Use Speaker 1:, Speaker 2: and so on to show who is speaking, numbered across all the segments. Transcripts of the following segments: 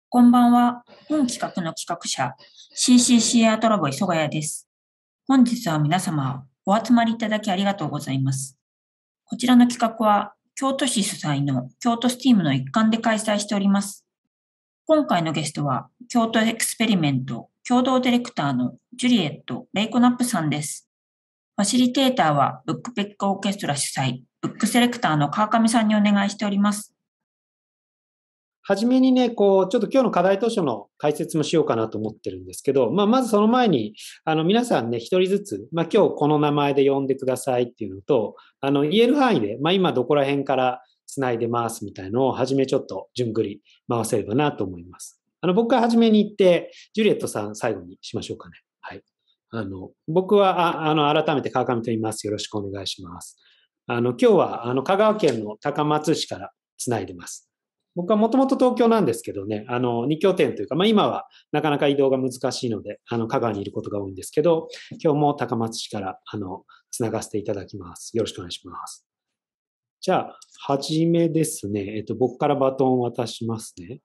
Speaker 1: こんばんは。本企画の企画者、CCC アートラボ磯ヶ谷です。本日は皆様お集まりいただきありがとうございます。こちらの企画は、京都市主催の京都スティームの一環で開催しております。今回のゲストは、京都エクスペリメント共同ディレクターのジュリエット・レイコナップさんです。ファシリテーターは、ブックペックオーケストラ主催、ブックセレクターの川上さんにお願いしております。
Speaker 2: はじめにね、ちょっと今日の課題図書の解説もしようかなと思ってるんですけど、まずその前に、皆さんね、一人ずつ、今日この名前で呼んでくださいっていうのと、言える範囲で、今どこら辺から繋いでますみたいのを、はじめちょっと順繰り回せればなと思います。僕がはじめに言って、ジュリエットさん最後にしましょうかね。はい。僕は、改めて川上と言います。よろしくお願いします。今日は、香川県の高松市から繋いでます。僕はもともと東京なんですけどね、二拠点というか、今はなかなか移動が難しいので、香川にいることが多いんですけど、今日も高松市から、つながせていただきます。よろしくお願いします。じゃあ、はじめですね、僕からバトンを渡しますね。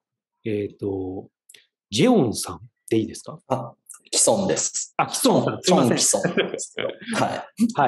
Speaker 2: ジェオンさんでいいですか？
Speaker 3: キソンです。
Speaker 2: キソンさん、すいません。
Speaker 3: キソンですけど。
Speaker 2: はい。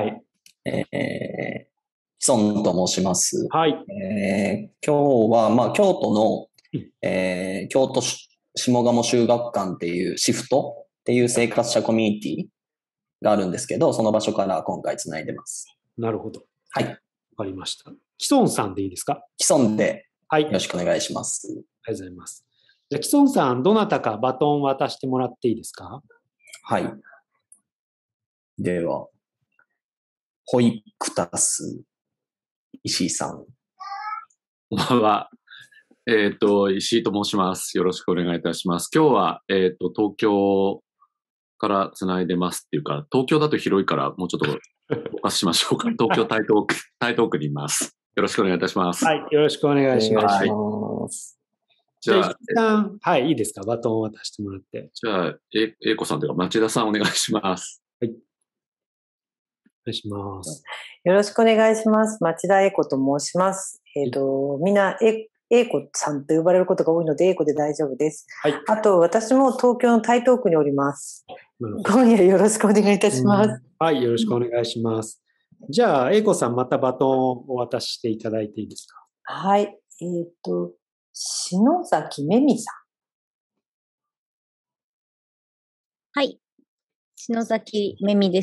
Speaker 3: キソンと申します。
Speaker 2: はい。
Speaker 3: 今日は、京都の、京都下鴨修学館っていうシフトっていう生活者コミュニティがあるんですけど、その場所から今回つないでます。
Speaker 2: なるほど。
Speaker 3: はい。
Speaker 2: わかりました。キソンさんでいいですか？
Speaker 3: キソンで、
Speaker 2: はい。
Speaker 3: よろしくお願いします。
Speaker 2: ありがとうございます。じゃあ、キソンさん、どなたかバトン渡してもらっていいですか？
Speaker 3: はい。では、ホイクタス、石井さん。
Speaker 4: こんばんは。石井と申します。よろしくお願いいたします。今日は、東京からつないでますっていうか、東京だと広いからもうちょっとお貸ししましょうか。東京台東区にいます。よろしくお願いいたします。
Speaker 2: はい、よろしくお願いします。
Speaker 3: はい。
Speaker 2: じゃあ、一旦、はい、いいですか？バトンを渡してもらって。
Speaker 4: じゃあ、英子さんというか町田さんお願いします。
Speaker 2: はい。お願いします。
Speaker 5: よろしくお願いします。町田英子と申します。みんな英子さんと呼ばれることが多いので、英子で大丈夫です。
Speaker 2: はい。
Speaker 5: あと、私も東京の台東区におります。今夜よろしくお願いいたします。
Speaker 2: はい、よろしくお願いします。じゃあ、英子さん、またバトンをお渡ししていただいていいですか？
Speaker 5: はい。篠崎めみさん。
Speaker 6: はい。篠崎めみです。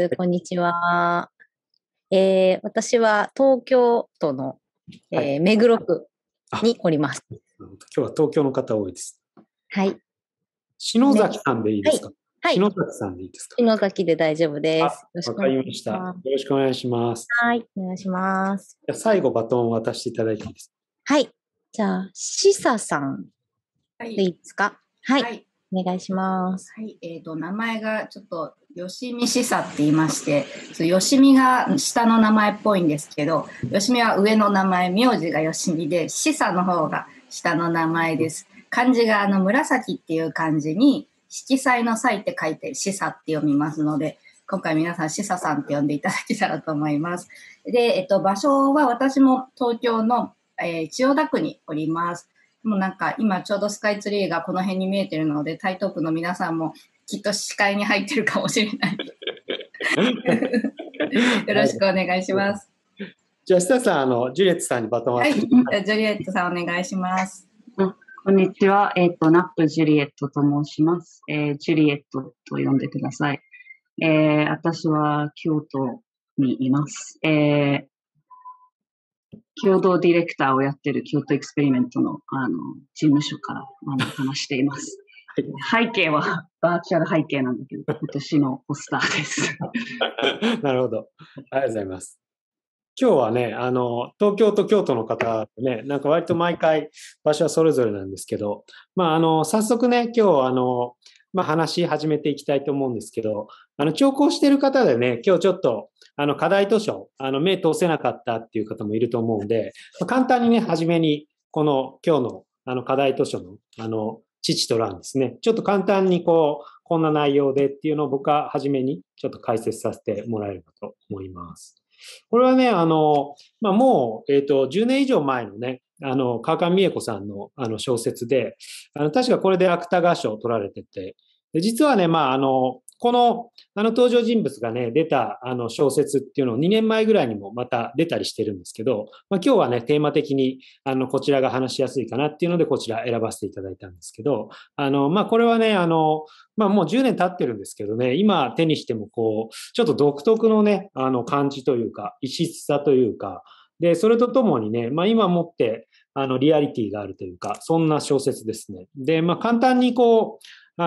Speaker 6: こんにちは。私は東京都の、目黒区におります。
Speaker 2: 今日は東京の方多いです。
Speaker 6: はい。
Speaker 2: 篠崎さんでいいですか？
Speaker 6: はい。
Speaker 2: 篠崎さんでいいですか？
Speaker 6: 篠崎で大丈夫です。
Speaker 2: わかりました。よろしくお願いします。
Speaker 6: はい。お願いします。
Speaker 2: じゃあ最後バトンを渡していただいていいですか？
Speaker 6: はい。じゃあ、しささんでいいですか？はい。はい、お願いします。
Speaker 7: はい。名前がちょっと、よしみしさって言いまして、よしみが下の名前っぽいんですけど、よしみは上の名前、名字がよしみで、しさの方が下の名前です。漢字が紫っていう漢字に、色彩の彩って書いて、しさって読みますので、今回皆さん、しささんって呼んでいただけたらと思います。で、場所は私も東京の、千代田区におります。もうなんか今ちょうどスカイツリーがこの辺に見えてるので、台東区の皆さんもきっと視界に入ってるかもしれない。よろしくお願いします。
Speaker 2: じゃあ、スタさん、ジュリエットさんにバトンを渡して。
Speaker 7: はい、ジュリエットさんお願いします。
Speaker 8: こんにちは。ナップジュリエットと申します。ジュリエットと呼んでください。私は京都にいます。共同ディレクターをやっている京都エクスペリメントの、事務所から話しています。背景はバーチャル背景なんだけど、今年のポスターです。
Speaker 2: なるほど。ありがとうございます。今日はね、東京と京都の方ね、なんか割と毎回場所はそれぞれなんですけど、早速ね、今日話し始めていきたいと思うんですけど、聴講している方でね、今日ちょっと、課題図書、目通せなかったっていう方もいると思うんで、簡単にね、はじめに、この今日の、課題図書の、父と欄ですね、ちょっと簡単にこんな内容でっていうのを僕ははじめにちょっと解説させてもらえればと思います。これはね、もう、10年以上前のね、 川上美恵子さんの小説で、確かこれで芥川賞を取られてて、で実はね、この、登場人物がね、出た、小説っていうのを2年前ぐらいにもまた出たりしてるんですけど、今日はね、テーマ的に、こちらが話しやすいかなっていうので、こちら選ばせていただいたんですけど、これはね、もう10年経ってるんですけどね、今手にしてもこう、ちょっと独特のね、感じというか、異質さというか、で、それとともにね、今もって、リアリティがあるというか、そんな小説ですね。で、簡単にこう、あ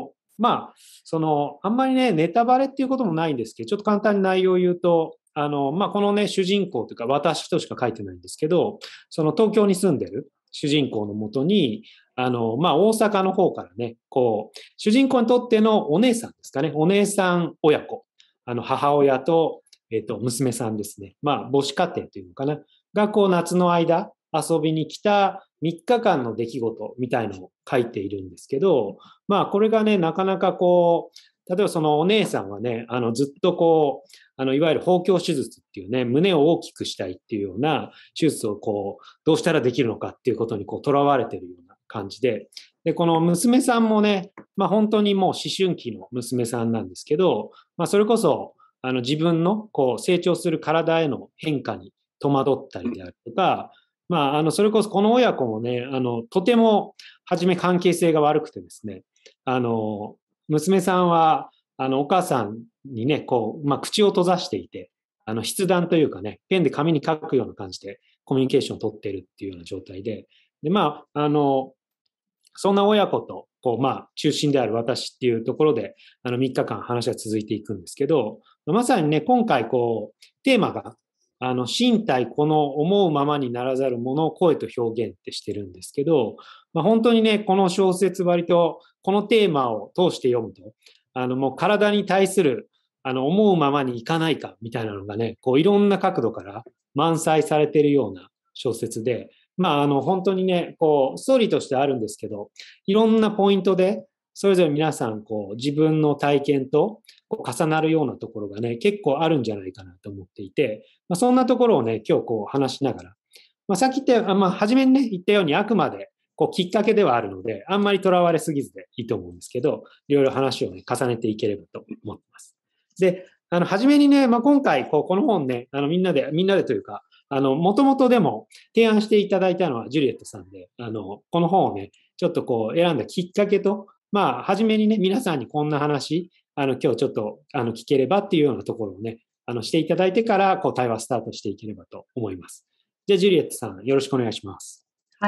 Speaker 2: んまりね、ネタバレっていうこともないんですけど、ちょっと簡単に内容を言うと、このね、主人公というか、私としか書いてないんですけど、その東京に住んでる主人公のもとに、大阪の方からね、こう、主人公にとってのお姉さんですかね、お姉さん親子、母親と、娘さんですね。母子家庭というのかな。が、こう、夏の間、遊びに来た3日間の出来事みたいのを書いているんですけど、これがね、なかなかこう、例えばそのお姉さんはね、ずっとこう、いわゆる包協手術っていうね、胸を大きくしたいっていうような手術をこう、どうしたらできるのかっていうことにこう、囚われているような感じで、で、この娘さんもね、本当にもう思春期の娘さんなんですけど、それこそ、自分のこう、成長する体への変化に戸惑ったりであるとか、それこそこの親子もね、とても初め関係性が悪くてですね、娘さんは、お母さんにね、こう、口を閉ざしていて、筆談というかね、ペンで紙に書くような感じでコミュニケーションを取っているっていうような状態で、で、そんな親子と、こう、中心である私っていうところで、3日間話は続いていくんですけど、まさにね、今回こう、テーマが、身体この思うままにならざるものを声と表現ってしてるんですけど、本当にね、この小説割とこのテーマを通して読むと、もう体に対する、思うままにいかないかみたいなのがね、こういろんな角度から満載されているような小説で、本当にね、こう、ストーリーとしてあるんですけど、いろんなポイントで、それぞれ皆さん、こう、自分の体験とこう重なるようなところがね、結構あるんじゃないかなと思っていて、そんなところをね、今日こう話しながら、さっき言った、初めにね、言ったようにあくまで、こう、きっかけではあるので、あんまりとらわれすぎずでいいと思うんですけど、いろいろ話をね、重ねていければと思ってます。で、初めにね、今回、この本ね、みんなでというか、もともとでも提案していただいたのはジュリエットさんで、この本をね、ちょっとこう選んだきっかけと、初めにね、皆さんにこんな話、今日ちょっと、聞ければっていうようなところをね、していただいてから、こう、対話スタートしていければと思います。じゃあ、ジュリエットさん、よろしくお願いします。
Speaker 8: はい。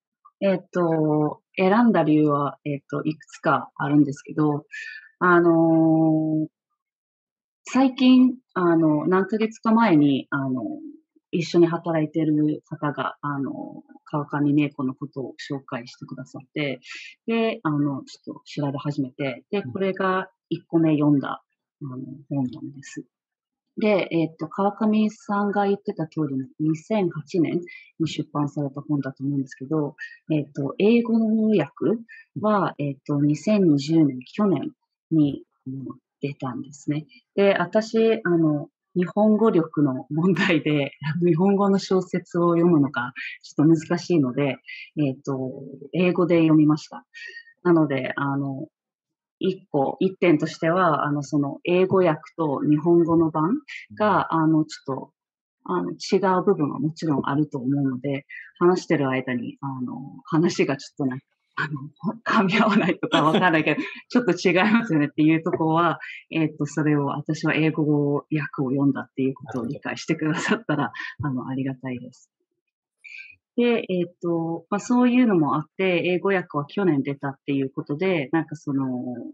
Speaker 8: 選んだ理由は、いくつかあるんですけど、最近、何ヶ月か前に、一緒に働いている方が、川上美恵子のことを紹介してくださって、で、ちょっと調べ始めて、で、これが1個目読んだ、本なんです。で、川上さんが言ってた通りの2008年に出版された本だと思うんですけど、英語の訳は、2020年、去年に出たんですね。で、私、日本語力の問題で、日本語の小説を読むのがちょっと難しいので、英語で読みました。なので、一点としては、その英語訳と日本語の版が、ちょっと、違う部分はもちろんあると思うので、話してる間に、話がちょっとなんか、噛み合わないとかわかんないけど、ちょっと違いますよねっていうところは、それを私は英語訳を読んだっていうことを理解してくださったら、ありがたいです。で、そういうのもあって、英語訳は去年出たっていうことで、なんかその、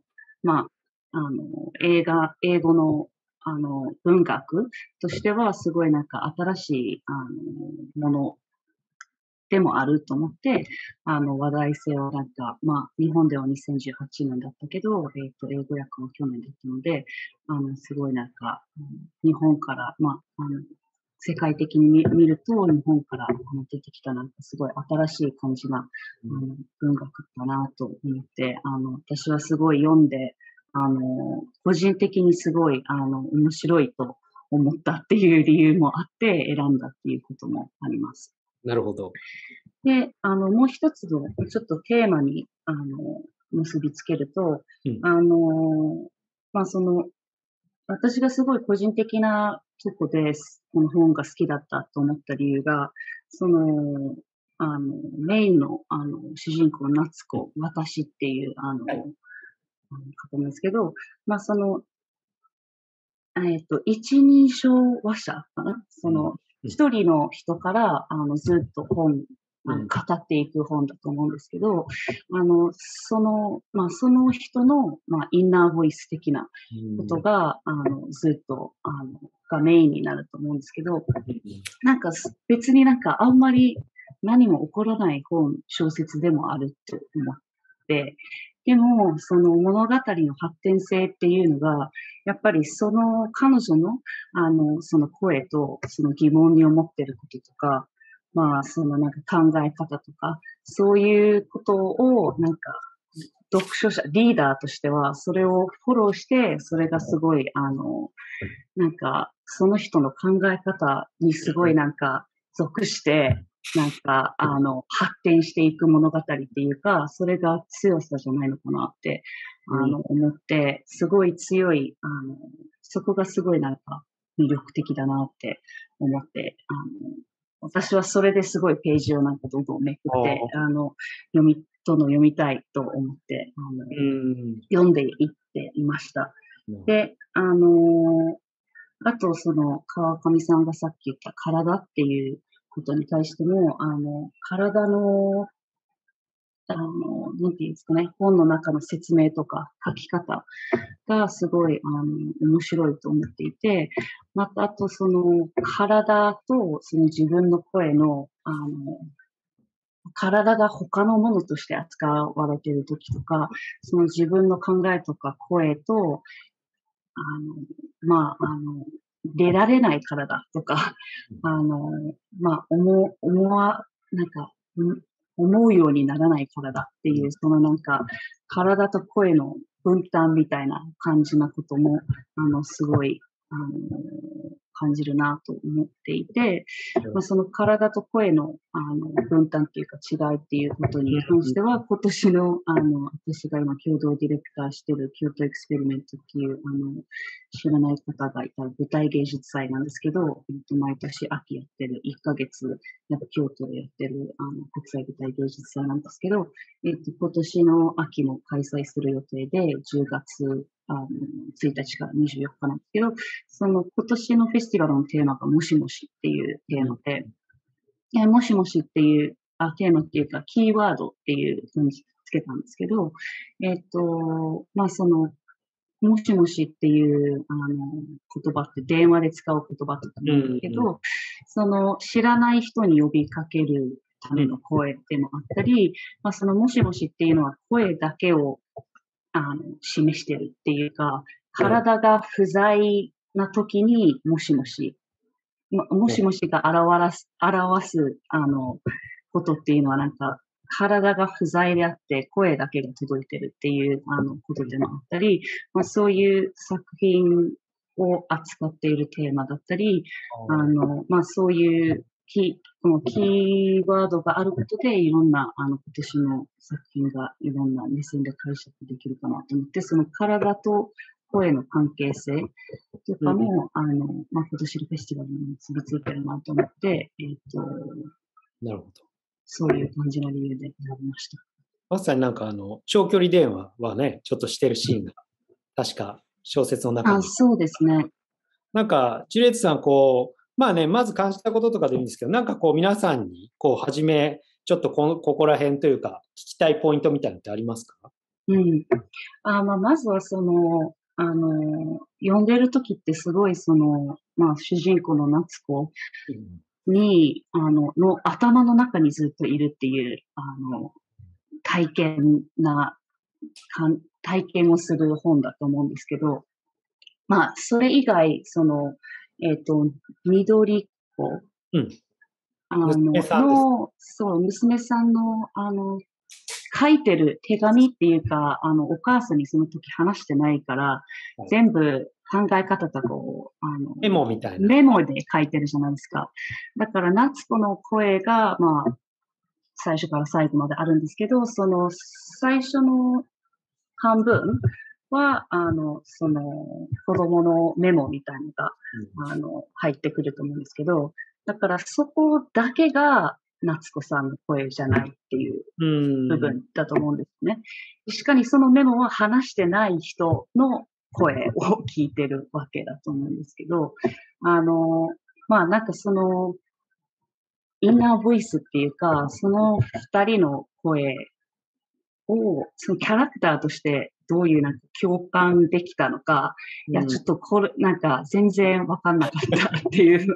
Speaker 8: 英語の、文学としてはすごいなんか新しい、ものでもあると思って、話題性はなんか、日本では2018年だったけど、英語訳は去年だったので、すごいなんか、日本から、世界的に見ると、日本から出てきたなんかすごい新しい感じな、文学だなと思って、私はすごい読んで、個人的にすごい、面白いと思ったっていう理由もあって選んだっていうこともあります。
Speaker 2: なるほど。
Speaker 8: で、もう一つの、ちょっとテーマに、結びつけると、まあ、私がすごい個人的なとこで、この本が好きだったと思った理由が、メインの、主人公、夏子、私っていう、方なんですけど、まあ、一人称話者かな一人の人から、ずっと語っていく本だと思うんですけど、その人の、インナーボイス的なことが、ずっと、がメインになると思うんですけど、なんか別になんかあんまり何も起こらない小説でもあると思って、でも、その物語の発展性っていうのが、やっぱりその彼女の、その声と、その疑問に思ってることとか、まあ、そのなんか考え方とか、そういうことを、なんか、読書者、リーダーとしては、それをフォローして、それがすごい、なんか、その人の考え方にすごいなんか、属して、なんか、発展していく物語っていうか、それが強さじゃないのかなって、思って、すごい強い、そこがすごいなんか魅力的だなって思って、私はそれですごいページをなんかどんどんめくって、読みたいと思って、読んでいっていました。で、あと、川上さんがさっき言った体っていうことに対しても、体の、なんていうんですかね、本の中の説明とか書き方がすごい、面白いと思っていて、また、あと、体と、自分の声の、体が他のものとして扱われているときとか、その自分の考えとか声と、出られない体とか、なんか、思うようにならない体っていう、なんか、体と声の分担みたいな感じなことも、すごい、感じるなと思っていて、その体と声の、分担っていうか違いっていうことに関しては、今年の、私が今共同ディレクターしている京都エクスペリメントっていう、知らない方がいたら舞台芸術祭なんですけど、毎年秋やってる1ヶ月、京都でやってる、国際舞台芸術祭なんですけど、今年の秋も開催する予定で、10月、1日から24日なんですけど、今年のフェスティバルのテーマがもしもしっていうテーマで、もしもしっていう、テーマっていうか、キーワードっていうふうにつけたんですけど、もしもしっていう言葉って電話で使う言葉だと思うんですけど、知らない人に呼びかけるための声でもあったり、もしもしっていうのは声だけを示してるっていうか、体が不在な時にもしもし、もしもしが表す、ことっていうのはなんか、体が不在であって声だけが届いてるっていうことでもあったり、そういう作品を扱っているテーマだったり、そういうこのキーワードがあることでいろんな今年の作品がいろんな目線で解釈できるかなと思って、その体と声の関係性とかも、今年のフェスティバルに結びついてるなと思って、
Speaker 2: なるほど。
Speaker 8: そういう感じの理由で選びました。
Speaker 2: まさになんか長距離電話はね、ちょっとしてるシーンが、確か小説の中に。
Speaker 8: そうですね。
Speaker 2: なんか、ジュリエットさん、まず感じたこととかでいいんですけど、なんか皆さんに、はじめ、ちょっとここら辺というか、聞きたいポイントみたいなのってありますか？
Speaker 8: まずは読んでる時ってすごい主人公の夏子に、の頭の中にずっといるっていう、体験をする本だと思うんですけど、それ以外、緑子、
Speaker 2: 娘さんです。
Speaker 8: 娘さんの、 書いてる手紙っていうか、お母さんにその時話してないから、全部考え方とかを、
Speaker 2: メモみたいな。
Speaker 8: メモで書いてるじゃないですか。だから、夏子の声が、まあ、最初から最後まであるんですけど、その最初の半分は、その子供のメモみたいなのが、入ってくると思うんですけど、だからそこだけが夏子さんの声じゃないっていう部分だと思うんですね。しかにそのメモは話してない人の声を聞いてるわけだと思うんですけど、まあなんかその、インナーボイスっていうか、その二人の声を、そのキャラクターとしてどういうなんか共感できたのか、いや、ちょっとこれ、なんか全然わかんなかったっていう、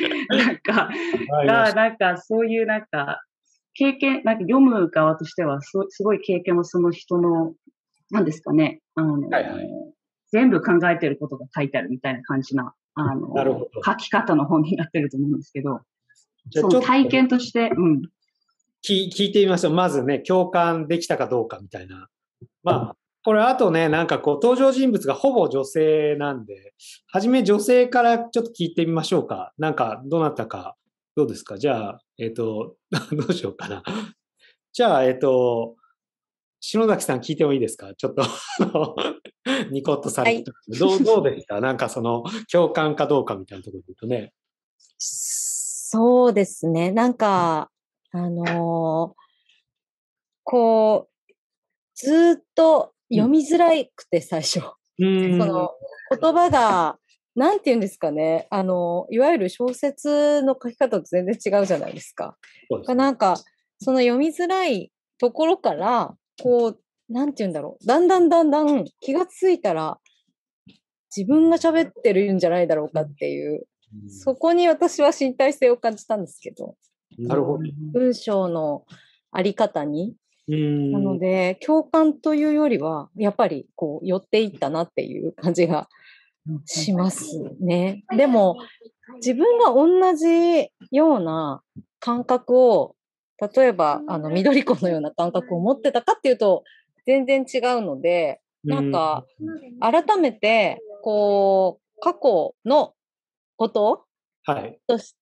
Speaker 8: なんかそういうなんか、経験、なんか読む側としては、すごい経験をその人の、なんですかね、全部考えてることが書いてあるみたいな感じな、書き方の本になってると思うんですけど、その体験として、
Speaker 2: 聞いてみましょう。まずね、共感できたかどうかみたいな。まあ、これあとね、なんかこう、登場人物がほぼ女性なんで、はじめ女性からちょっと聞いてみましょうか。なんか、どなたか、どうですか？じゃあ、どうしようかな。じゃあ、篠崎さん聞いてもいいですか？ちょっとニコッとされて、どうでした？なんかその、共感かどうかみたいなところで言うとね。
Speaker 6: そうですね。なんか、こう、ずっと読みづらくて、最初。その言葉が、なんて言うんですかね。いわゆる小説の書き方と全然違うじゃないですか。なんか、その読みづらいところから、こう、なんて言うんだろう。だんだん気がついたら、自分が喋ってるんじゃないだろうかっていう、そこに私は身体性を感じたんですけど。
Speaker 2: なるほど。
Speaker 6: 文章のあり方に。なので、共感というよりは、やっぱりこう寄っていったなっていう感じがしますね。でも、自分が同じような感覚を、例えば、緑子のような感覚を持ってたかっていうと、全然違うので、なんか、改めて、こう、過去のこととして、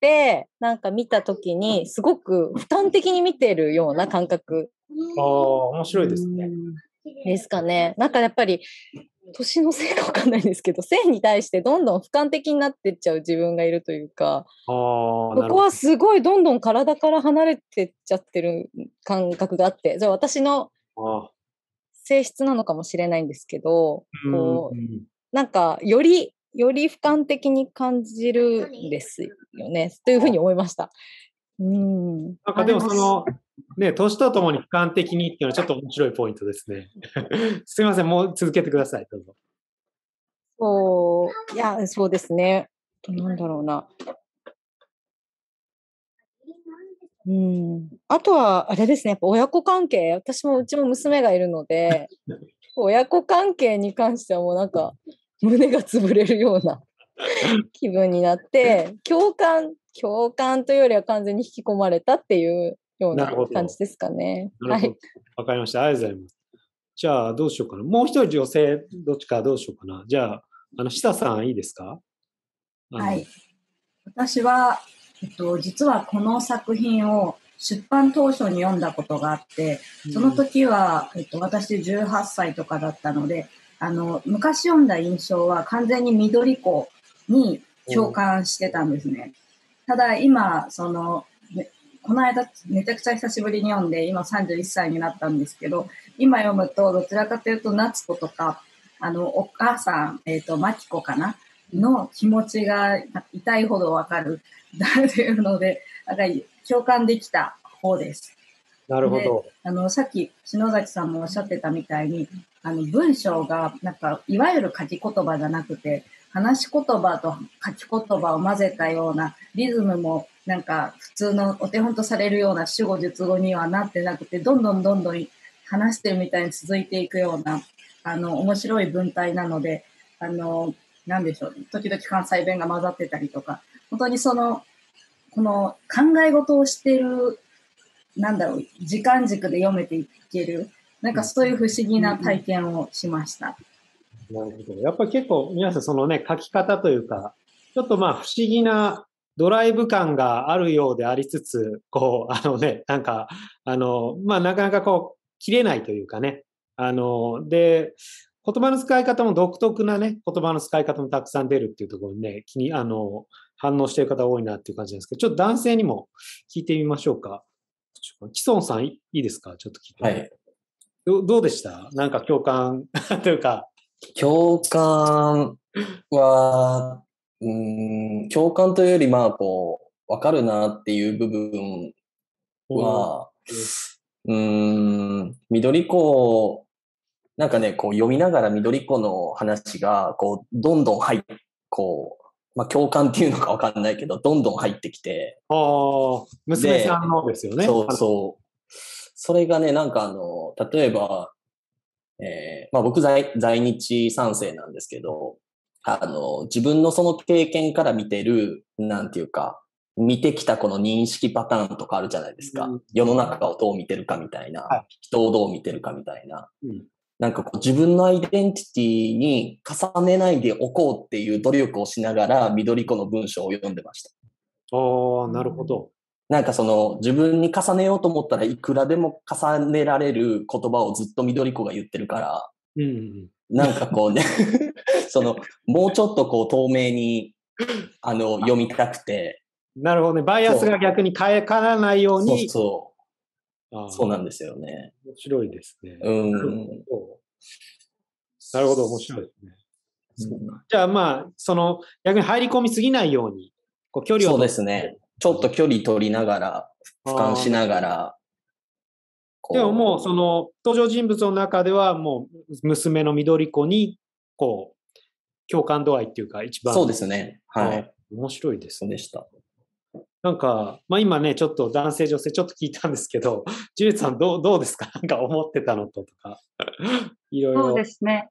Speaker 6: なんか見たときに、すごく俯瞰的に見てるような感覚。
Speaker 2: 面白いですね。
Speaker 6: ですかね。なんかやっぱり、年のせいかわかんないですけど、性に対してどんどん俯瞰的になってっちゃう自分がいるというか、ここはすごいどんどん体から離れてっちゃってる感覚があって、じゃあ私の性質なのかもしれないんですけど、こう、なんかより俯瞰的に感じるんですよね、というふうに思いました。
Speaker 2: なんかでもその、ね、年とともに俯瞰的にっていうのはちょっと面白いポイントですね。すいません、もう続けてください、どうぞ。
Speaker 6: そうですね。なんだろうな。あとは、あれですね、やっぱ親子関係、うちも娘がいるので、親子関係に関してはもうなんか、胸が潰れるような気分になって、共感というよりは完全に引き込まれたっていうような感じですかね。
Speaker 2: はい。わかりました。ありがとうございます。じゃあ、どうしようかな。もう一人女性、どっちかどうしようかな。じゃあ、久さんいいですか？
Speaker 7: はい。私は、実はこの作品を出版当初に読んだことがあって、その時は、私18歳とかだったので、昔読んだ印象は完全に緑子に共感してたんですね。ただ今、この間めちゃくちゃ久しぶりに読んで、今31歳になったんですけど、今読むとどちらかというと夏子とか、お母さん、真紀子かなの気持ちが痛いほどわかるというので、なんか共感できた方です。
Speaker 2: なるほ
Speaker 7: ど。さっき篠崎さんもおっしゃってたみたいに、文章がなんかいわゆる書き言葉じゃなくて、話し言葉と書き言葉を混ぜたようなリズムもなんか普通のお手本とされるような主語述語にはなってなくて、どんどん話してるみたいに続いていくような面白い文体なので、なんでしょう、時々関西弁が混ざってたりとか、本当にこの考え事をしているなんだろう、時間軸で読めていける。なんかそういう不思議な体験をしました。
Speaker 2: なるほど。やっぱり結構皆さんそのね、書き方というか、ちょっとまあ不思議なドライブ感があるようでありつつ、こう、なんか、まあなかなかこう、切れないというかね。で、言葉の使い方も独特なね、言葉の使い方もたくさん出るっていうところにね、反応している方多いなっていう感じなんですけど、ちょっと男性にも聞いてみましょうか。キソンさんいいですか？ちょっと聞いて。
Speaker 3: はい。
Speaker 2: どうでした？なんか共感というか。
Speaker 3: 共感は、共感というより、まあ、こう、わかるなっていう部分は、緑子、なんかね、こう読みながら緑子の話が、こう、どんどんこう、まあ、共感っていうのかわかんないけど、どんどん入ってきて。
Speaker 2: 娘さんのですよね。
Speaker 3: そうそう。それがね、なんか例えば、まあ僕在日3世なんですけど、自分のその経験から見てる、なんていうか、見てきたこの認識パターンとかあるじゃないですか。世の中をどう見てるかみたいな、はい、人をどう見てるかみたいな。なんかこう自分のアイデンティティに重ねないでおこうっていう努力をしながら緑子の文章を読んでました。
Speaker 2: なるほど。
Speaker 3: なんかその自分に重ねようと思ったらいくらでも重ねられる言葉をずっと緑子が言ってるから、なんかこうね、もうちょっとこう透明に、読みたくて。
Speaker 2: なるほどね。バイアスが逆に変らないように。
Speaker 3: そうなんですよね。
Speaker 2: 面白いですね。なるほど、面白いですね。じゃあまあ、逆に入り込みすぎないように、こう距離を。
Speaker 3: そうですね。ちょっと距離取りながら、俯瞰しながら。
Speaker 2: でももう登場人物の中ではもう娘の緑子に、こう、共感度合いっていうか一番。
Speaker 3: そうですね。はい。
Speaker 2: 面白いです
Speaker 3: ね。そうでした。
Speaker 2: なんか、まあ今ね、ちょっと男性女性ちょっと聞いたんですけど、ジュリさんどうですか？なんか思ってたのとか。いろいろ。
Speaker 8: そうですね。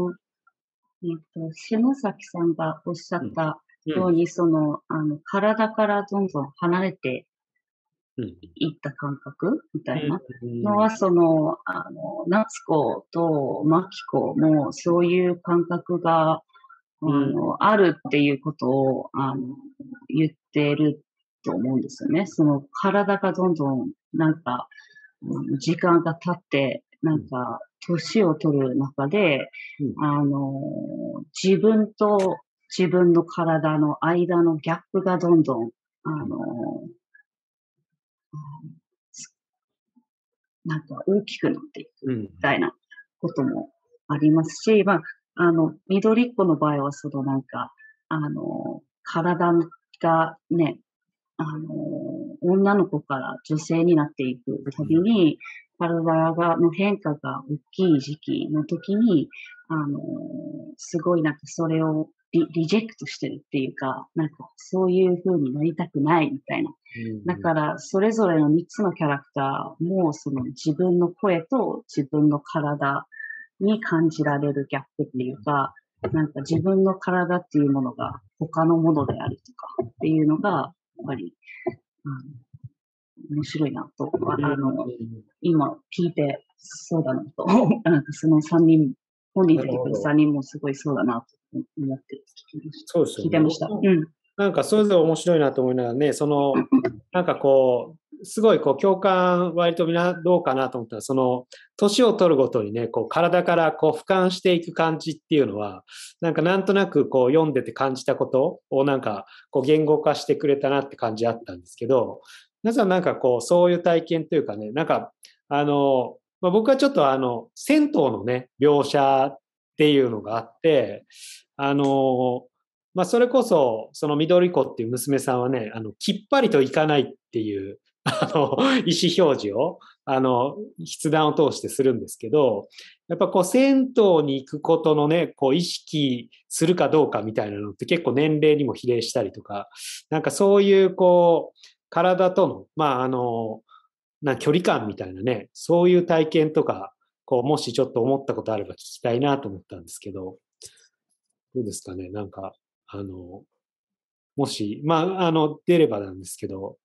Speaker 8: 篠崎さんがおっしゃったように、体からどんどん離れていった感覚みたいなのは、夏子と真紀子もそういう感覚が、あるっていうことを、言ってると思うんですよね。体がどんどん、なんか、時間が経って、なんか、年を取る中で、自分と自分の体の間のギャップがどんどん、なんか大きくなっていくみたいなこともありますし、まあ、緑っ子の場合は、なんか、体がね、女の子から女性になっていくたびに、体の変化が大きい時期の時に、すごいなんかそれをリジェクトしてるっていうか、なんかそういう風になりたくないみたいな。だから、それぞれの3つのキャラクターも、自分の声と自分の体に感じられるギャップっていうか、なんか自分の体っていうものが他のものであるとかっていうのが、やっぱり、面白いなと、今聞いてそうだなと、なんかその3人、本人出てくる3人もすごいそうだなと思って
Speaker 2: そうですよね。
Speaker 8: 聞いてました。
Speaker 2: なんかそれぞれ面白いなと思いながらね、なんかこう、すごいこう共感割とみんなどうかなと思ったら、年を取るごとにね、こう体からこう俯瞰していく感じっていうのは、なんとなくこう読んでて感じたことをなんかこう言語化してくれたなって感じあったんですけど、皆さんなんかこうそういう体験というかね、なんかまあ、僕はちょっと銭湯のね、描写っていうのがあって、まあ、それこそ、その緑子っていう娘さんはね、きっぱりといかないっていう、意思表示を、筆談を通してするんですけど、やっぱこう、銭湯に行くことのね、こう、意識するかどうかみたいなのって結構年齢にも比例したりとか、なんかそういう、こう、体との、まあ、距離感みたいなね、そういう体験とか、こう、もしちょっと思ったことあれば聞きたいなと思ったんですけど、どうですかね、なんか、もし、まあ、出ればなんですけど、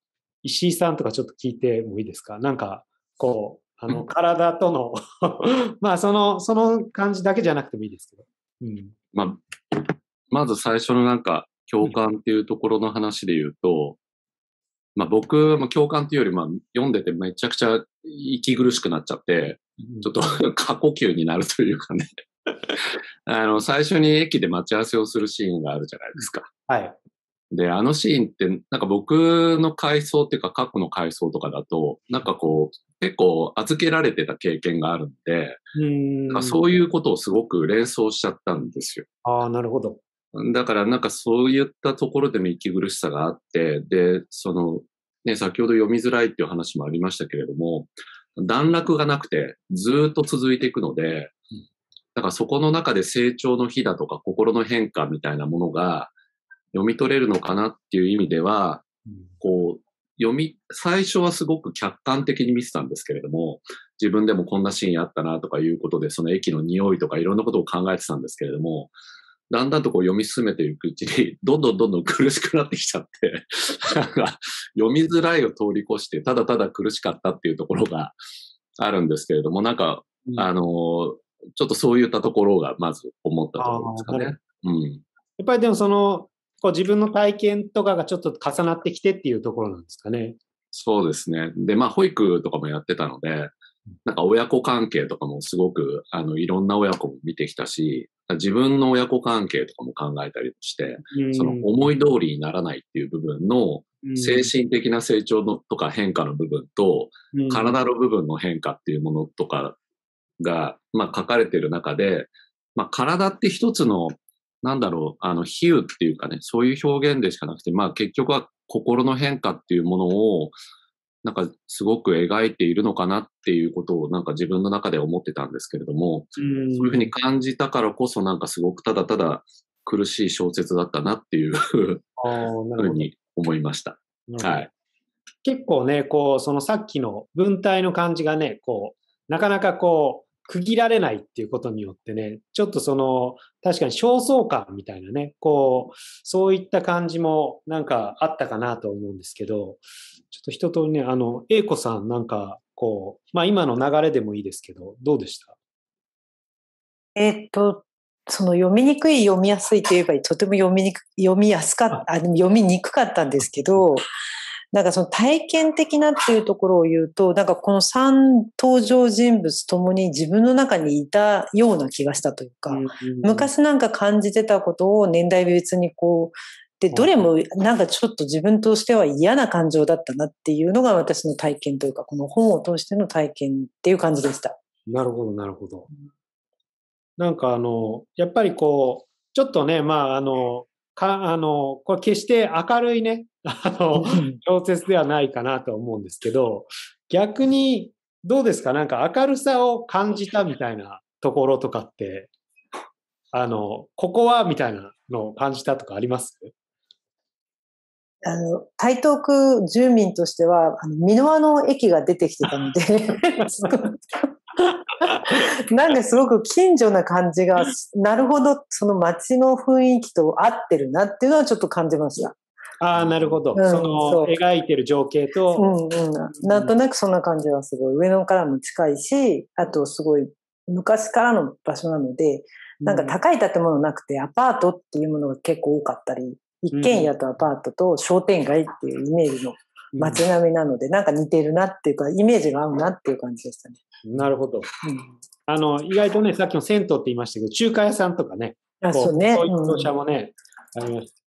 Speaker 2: 石井さんとかちょっと聞いてもいいですか？なんか、こう、体とのまあ、その感じだけじゃなくてもいいですけど。うん。
Speaker 4: まず最初のなんか、共感っていうところの話で言うと、僕も共感っていうより、読んでてめちゃくちゃ息苦しくなっちゃって、ちょっと過呼吸になるというかね。最初に駅で待ち合わせをするシーンがあるじゃないですか。
Speaker 2: はい。
Speaker 4: で、あのシーンって、なんか僕の回想っていうか過去の回想とかだと、なんかこう、結構預けられてた経験があるんで、そういうことをすごく連想しちゃったんですよ。
Speaker 2: ああ、なるほど。
Speaker 4: だからなんかそういったところでも息苦しさがあって、で、先ほど読みづらいっていう話もありましたけれども、段落がなくてずーっと続いていくので、だからそこの中で成長の日だとか心の変化みたいなものが読み取れるのかなっていう意味では、こう、最初はすごく客観的に見てたんですけれども、自分でもこんなシーンあったなとかいうことで、その駅の匂いとかいろんなことを考えてたんですけれども、だんだんとこう読み進めていくうちに、どんどん苦しくなってきちゃって、なんか読みづらいを通り越して、ただただ苦しかったっていうところがあるんですけれども、なんか、ちょっとそういったところがまず思ったところですかね。
Speaker 2: やっぱりでもこう自分の体験とかがちょっと重なってきてっていうところなんですかね。
Speaker 4: そうですね。で、保育とかもやってたので、なんか親子関係とかもすごく、いろんな親子も見てきたし、自分の親子関係とかも考えたりして、その思い通りにならないっていう部分の精神的な成長のとか変化の部分と、体の部分の変化っていうものとかが、書かれている中で、体って一つの、比喩っていうかね、そういう表現でしかなくて、結局は心の変化っていうものを、なんかすごく描いているのかなっていうことをなんか自分の中で思ってたんですけれども、そういうふうに感じたからこそなんかすごくただただ苦しい小説だったなっていうふうに思いました。はい。
Speaker 2: 結構ね、こう、さっきの文体の感じがね、こう、なかなかこう、区切られないっていうことによってね、ちょっと確かに焦燥感みたいなね、こう、そういった感じもなんかあったかなと思うんですけど、ちょっと一通りね、英子さんなんか、こう、今の流れでもいいですけど、どうでした？
Speaker 5: 読みにくい、読みやすいといえば、とても読みやすかった、読みにくかったんですけど、なんかその体験的なっていうところを言うと、なんかこの3登場人物ともに自分の中にいたような気がしたというか、昔なんか感じてたことを年代別にこう、で、どれもなんかちょっと自分としては嫌な感情だったなっていうのが私の体験というか、この本を通しての体験っていう感じでした。
Speaker 2: なるほど、なるほど。なんかやっぱりこう、ちょっとね、これ決して明るいね、小説ではないかなと思うんですけど、逆にどうですか？なんか明るさを感じたみたいなところとかって、ここはみたいなのを感じたとかあります？
Speaker 5: 台東区住民としては、箕輪の駅が出てきてたので、なんかすごく近所な感じが、なるほど、その街の雰囲気と合ってるなっていうのはちょっと感じました。
Speaker 2: ああ、なるほど。描いてる情景と、
Speaker 5: なんとなくそんな感じはすごい。上野からも近いし、あとすごい昔からの場所なので、なんか高い建物なくてアパートっていうものが結構多かったり、一軒家とアパートと商店街っていうイメージの街並みなので、なんか似てるなっていうか、イメージが合うなっていう感じでしたね。
Speaker 2: なるほど。意外とね、さっきの銭湯って言いましたけど、中華屋さんとかね、
Speaker 5: そうね。
Speaker 2: そういう描写もね、ありました。